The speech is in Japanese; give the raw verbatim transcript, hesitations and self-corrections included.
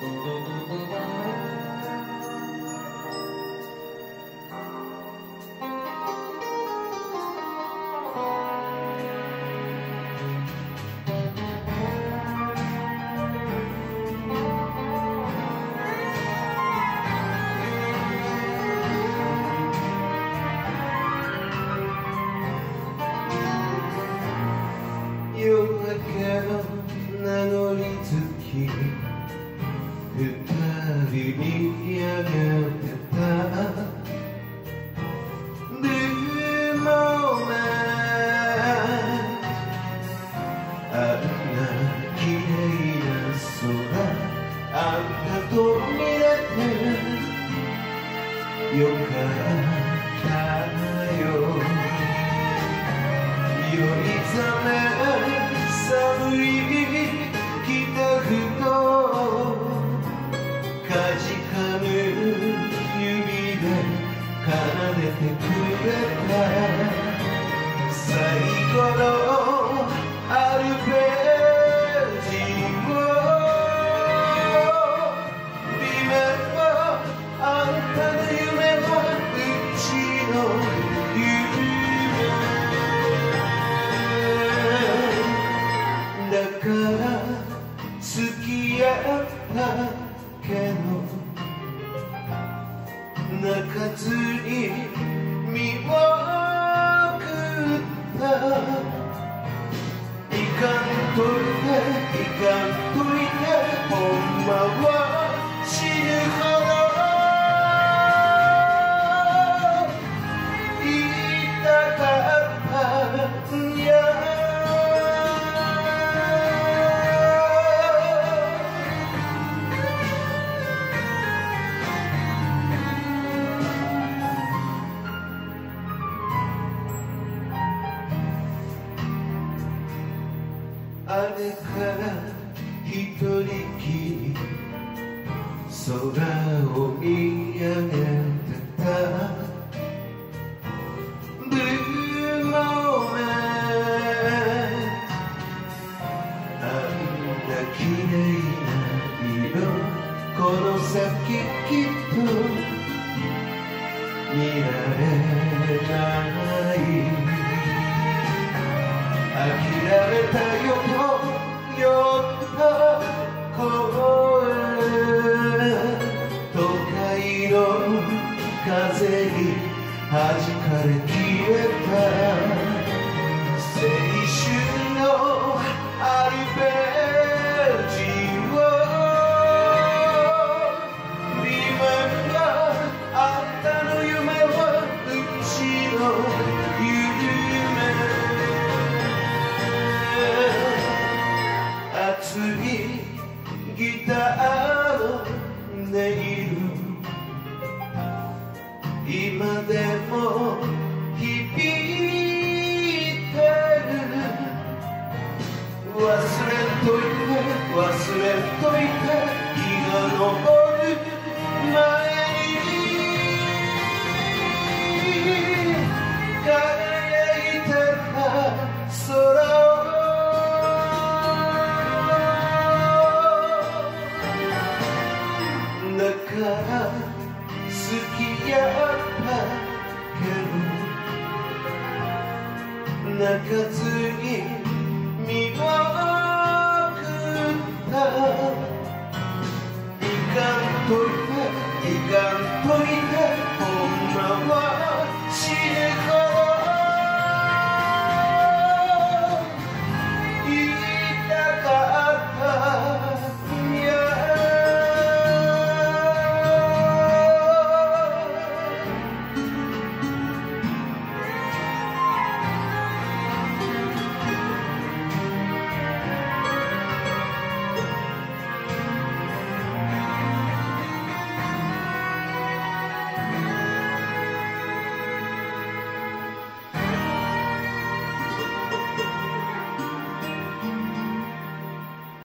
夜明けの名乗り月二人見上げてた Blue moment あんな綺麗な空あんたと見れてよかったよ酔いざめ寒い北ふとかじかむ指で奏でてくれた最後のアルペジオ Remember あんたの夢はうちの夢だから付き合ったけど泣かずに見送ったいかんといていかんといてほんまは死ぬほど言いたかったんやあれから一人きり空を見上げてた Blue moment あんな綺麗な色この先きっと見られない諦めたよと酔った声都会の風に弾かれ消えた青春のアルペジオ Remember あんたの夢はうちの夢熱いギターの音色今でも響いてる忘れといて忘れといて日が昇る